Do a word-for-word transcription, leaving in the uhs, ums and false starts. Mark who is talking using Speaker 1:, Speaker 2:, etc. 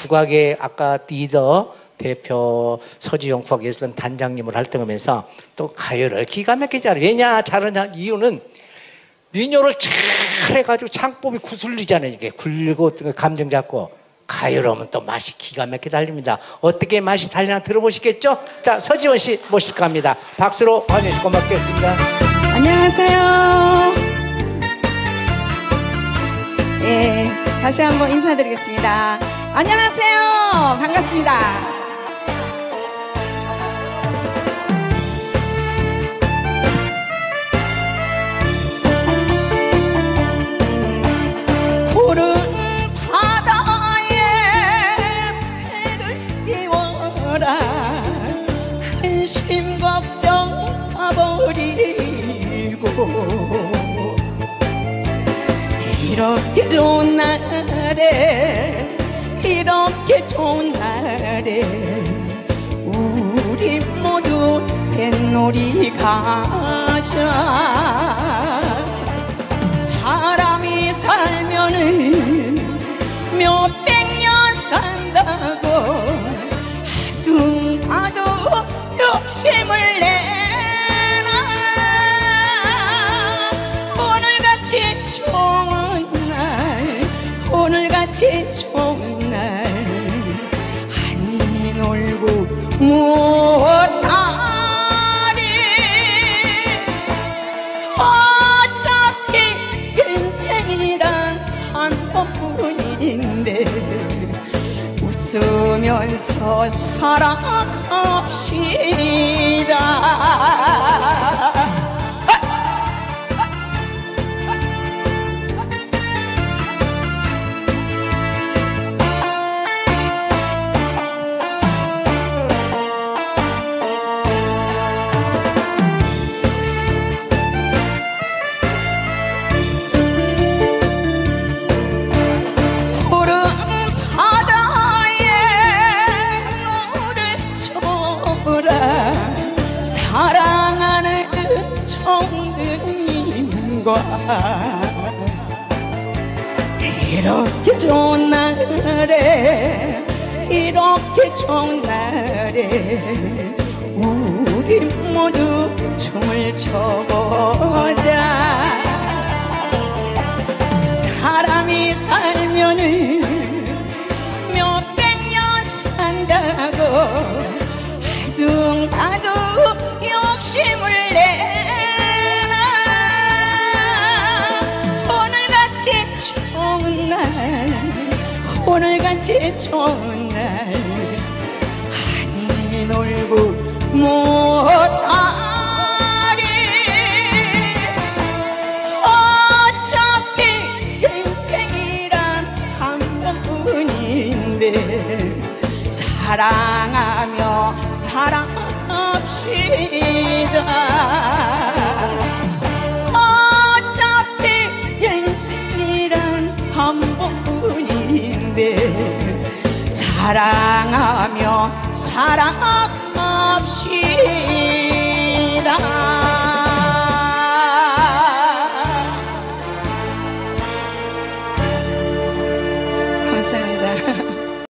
Speaker 1: 국악의 아까 리더 대표 서지용 국악예술단 단장님을 활동하면서 또 가요를 기가 막히게 잘해요. 왜냐 잘하냐 이유는 민요를 잘 해가지고 창법이 구슬리잖아요. 이게 굴리고 감정 잡고. 가요로 하면 또 맛이 기가 막히게 달립니다. 어떻게 맛이 달리나 들어보시겠죠? 자, 서지원 씨 모실까 합니다. 박수로 환영해 주시고 고맙겠습니다.
Speaker 2: 안녕하세요. 예, 다시 한번 인사드리겠습니다. 안녕하세요. 반갑습니다. 근심 걱정 버리고 이렇게 좋은 날에 이렇게 좋은 날에 우리 모두 뱃놀이 가자. 사람이 살면은 몇백 년 산다고 하도 욕심을 내나. 오늘같이 좋은 날 오늘같이 좋은 날 안 놀고 못하리. 어차피 인생이란 한 번뿐인데 웃으면서 살아갑시다. 사랑하는 청드님과 이렇게 좋은 날에 이렇게 좋은 날에 우리 모두 춤을 춰보자. 사람이 살면은 몇백 년 산다고 하둥하둥 욕심을 내나. 오늘같이 좋은 날 오늘같이 좋은 날 안 놀고 못하리. 어차피 인생이란 한 번뿐인데 사랑하며 사랑합시다. 어차피 인생이란 한 번뿐인데 사랑하며 사랑합시다.